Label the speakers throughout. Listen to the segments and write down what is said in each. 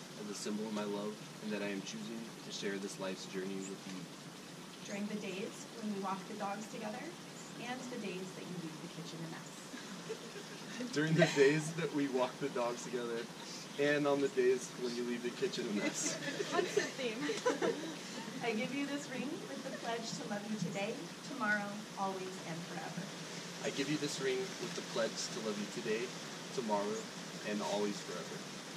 Speaker 1: as a symbol of my love, and that I am choosing to share this life's journey with you.
Speaker 2: During the days when we walk the dogs together, and the days that you leave the kitchen a mess.
Speaker 1: During the days that we walk the dogs together, and on the days when you leave the kitchen a mess.
Speaker 3: What's the theme?
Speaker 2: I give you this ring with the pledge to love you today, tomorrow, always, and forever.
Speaker 1: I give you this ring with the pledge to love you today, tomorrow, and always forever.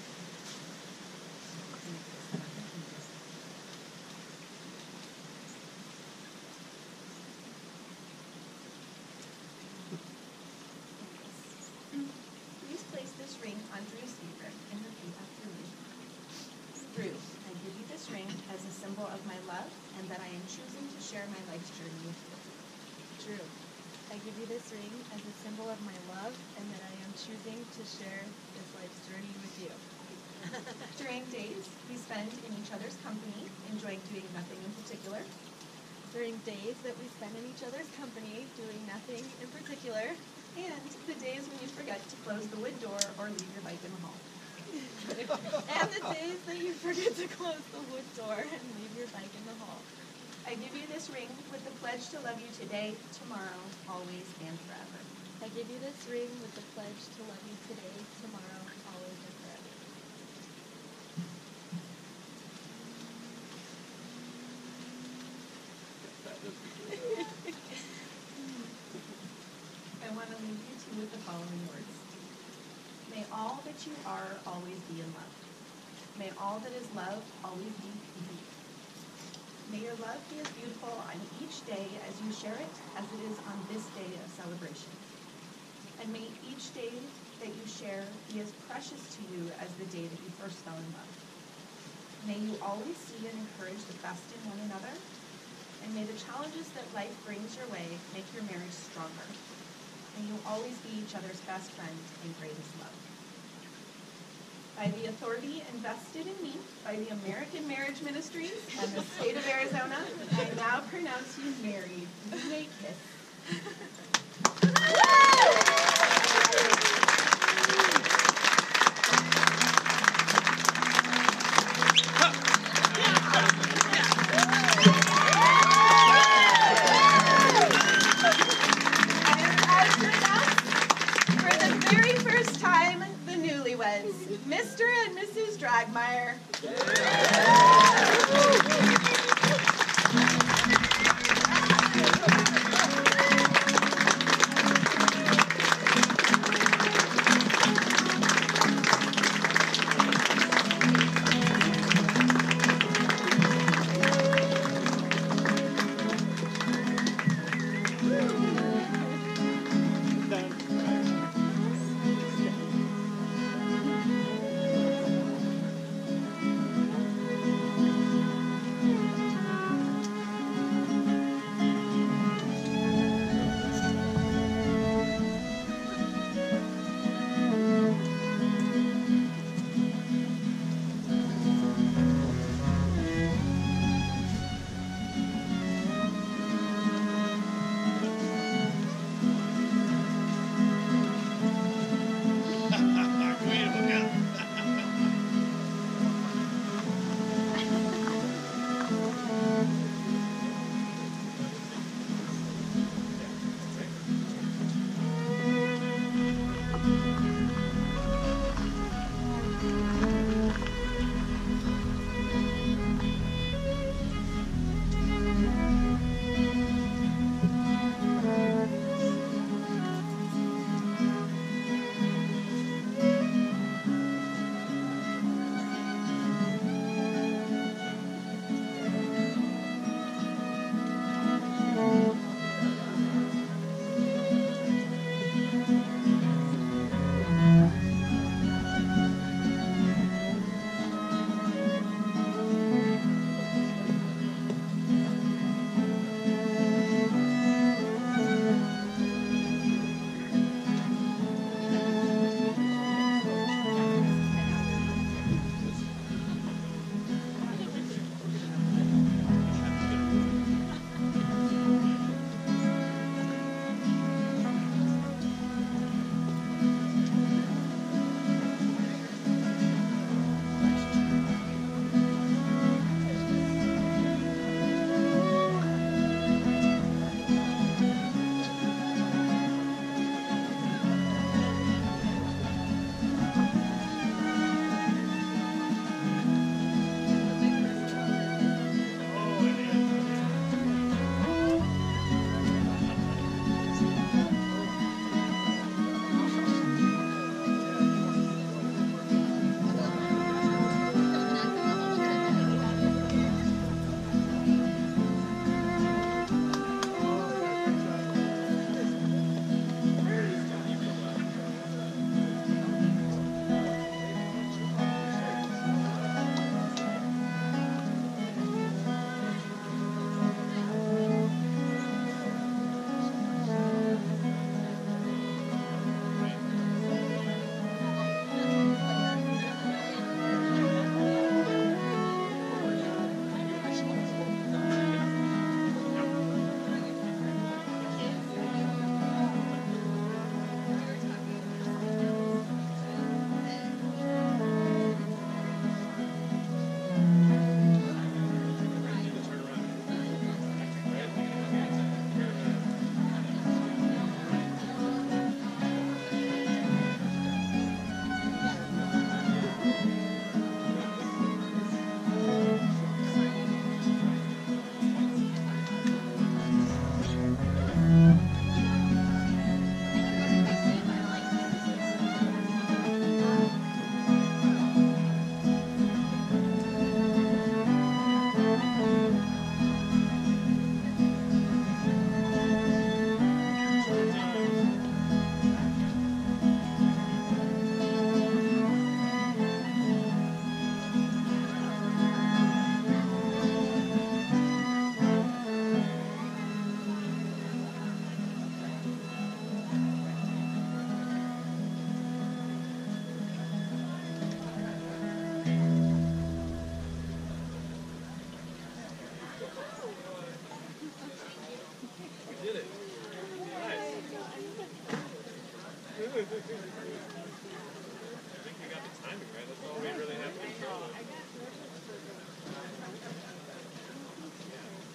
Speaker 2: Please place this ring on Drew's finger and repeat after me. Drew, I give you this ring as a symbol of my love and that I am choosing to share my life's journey with you.
Speaker 3: Drew, I give you this ring as a symbol of my love and that I am choosing to share this life's journey with you.
Speaker 2: During days we spend in each other's company, enjoying doing nothing in particular.
Speaker 3: During days that we spend in each other's company, doing nothing in particular.
Speaker 2: And the days when you forget to close the wood door or leave your bike in the hall.
Speaker 3: And the days that you forget to close the wood door and leave your bike in the hall.
Speaker 2: I give you this ring with the pledge to love you today, tomorrow, always, and forever.
Speaker 3: I give you this ring with the pledge to love you today, tomorrow, always, and forever.
Speaker 1: That does be good.
Speaker 2: I want to leave you two with the following words. May all that you are always be in love. May all that is love always be complete. May your love be as beautiful on each day as you share it as it is on this day of celebration. And may each day that you share be as precious to you as the day that you first fell in love. May you always see and encourage the best in one another. And may the challenges that life brings your way make your marriage stronger. May you always be each other's best friend and greatest love. By the authority invested in me by the American Marriage Ministries and the state of Arizona, I now pronounce you married. You may kiss. Mr. and Mrs. Dragmeyer.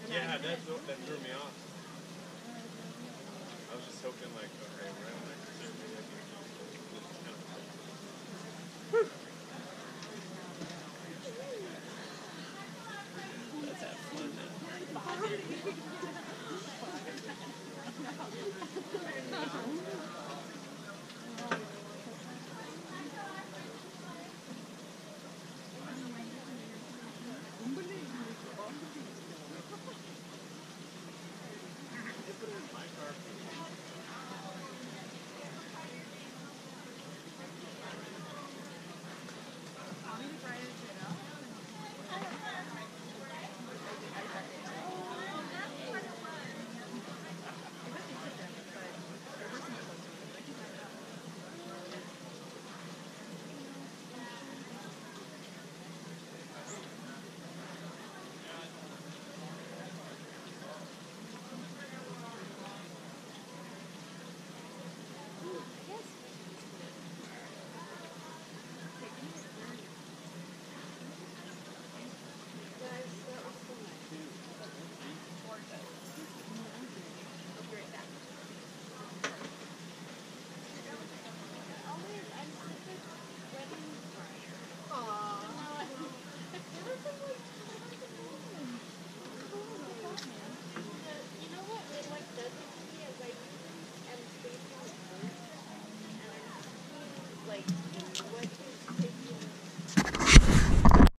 Speaker 4: Yeah, that threw me off. I was just hoping like, okay, we're gonna